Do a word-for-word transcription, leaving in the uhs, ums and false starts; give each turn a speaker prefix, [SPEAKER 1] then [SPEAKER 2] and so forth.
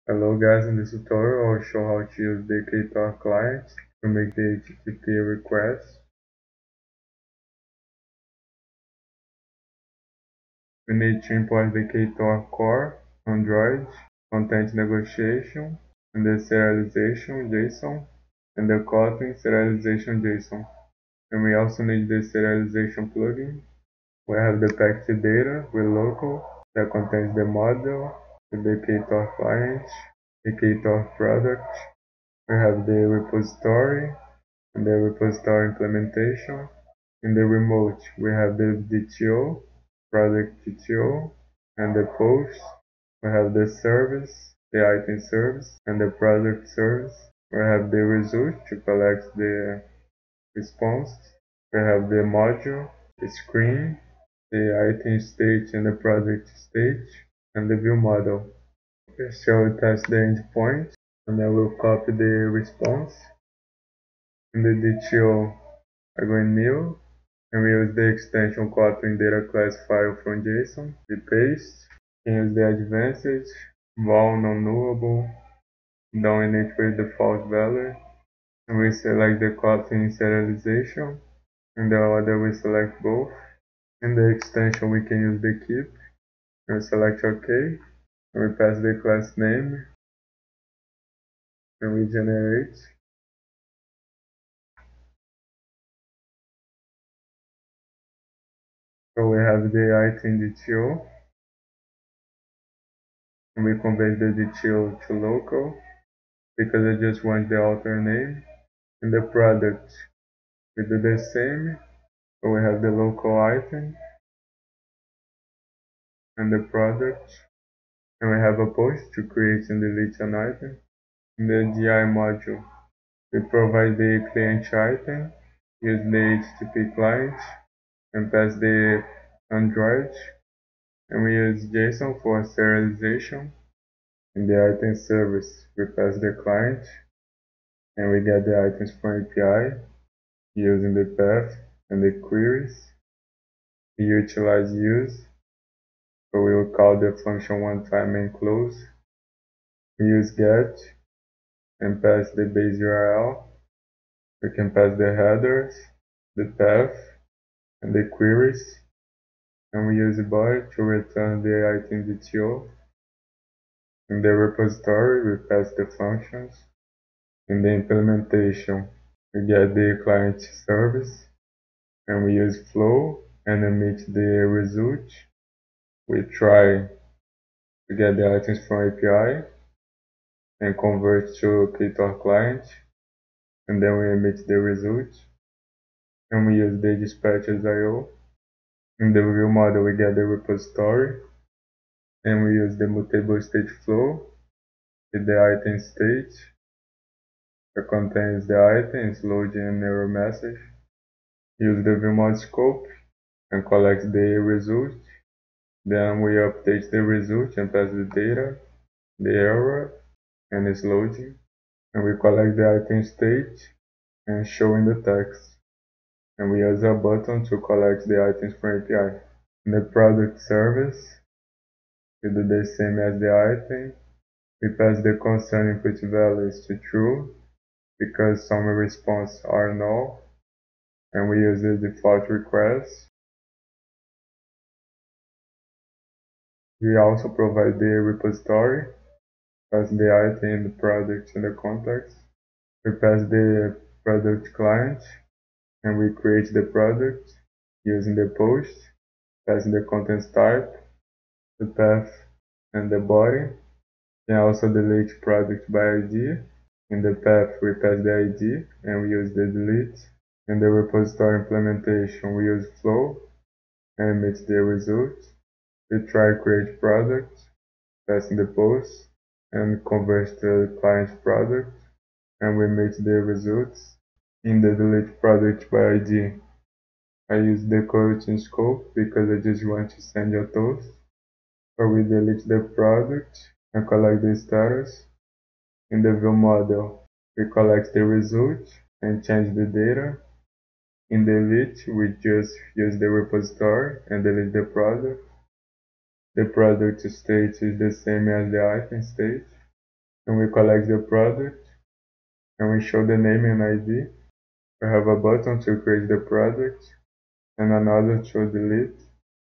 [SPEAKER 1] Hello guys, in this tutorial I'll show how to use the Ktor client to make the H T T P request. We need to import the Ktor core, Android, content negotiation, and the serialization JSON, and the Kotlin serialization JSON. And we also need the serialization plugin. We have the package data with local that contains the model, the Ktor client, the Ktor product. We have the repository, and the repository implementation. In the remote, we have the D T O, product D T O, and the post. We have the service, the item service, and the product service. We have the result to collect the response. We have the module, the screen, the item state and the product state, and the view model. So we test the endpoint, and then we'll copy the response. In the D T O, I go in new, and we use the extension Kotlin data class file from JSON. We paste, and use the advanced, val non-nullable, down init with default value, and we select the Kotlin serialization. In the order we select both. In the extension we can use the keep, and we select OK, and we pass the class name, and we generate. So we have the item D T O, and we convert the D T O to local, because I just want the author name. In the product, we do the same, so we have the local item, and the product, and we have a post to create and delete an item. In the D I module, we provide the client item, use the H T T P client, and pass the Android, and we use JSON for serialization. In the item service, we pass the client, and we get the items from A P I using the path and the queries. We utilize use, so we will call the function one time and close. We use get and pass the base U R L. We can pass the headers, the path, and the queries. And we use body to return the item D T O. In the repository, we pass the functions. In the implementation, we get the client service, and we use flow and emit the result. We try to get the items from A P I and convert to Ktor client, and then we emit the result, and we use the dispatches I O. In the view model, we get the repository, and we use the mutable state flow with the item state that contains the items, loading and error message. Use the view scope and collect the result. Then we update the result and pass the data, the error, and its loading. And we collect the item state and show in the text. And we use a button to collect the items from A P I. In the product service, we do the same as the item. We pass the concern input values to true, because some responses are null, and we use the default request. We also provide the repository, pass the item, the product, and the context. We pass the product client, and we create the product using the post, passing the content type, the path, and the body. Can also delete product by I D. In the path, we pass the I D, and we use the delete. In the repository implementation, we use flow and emit the result. We try create product, passing the post, and convert the client product, and we emit the results. In the delete product by I D, I use the coroutine scope because I just want to send a toast. So we delete the product and collect the status. In the view model, we collect the result and change the data. In delete, we just use the repository and delete the product. The product state is the same as the item state. and we collect the product, and we show the name and I D. We have a button to create the product and another to delete.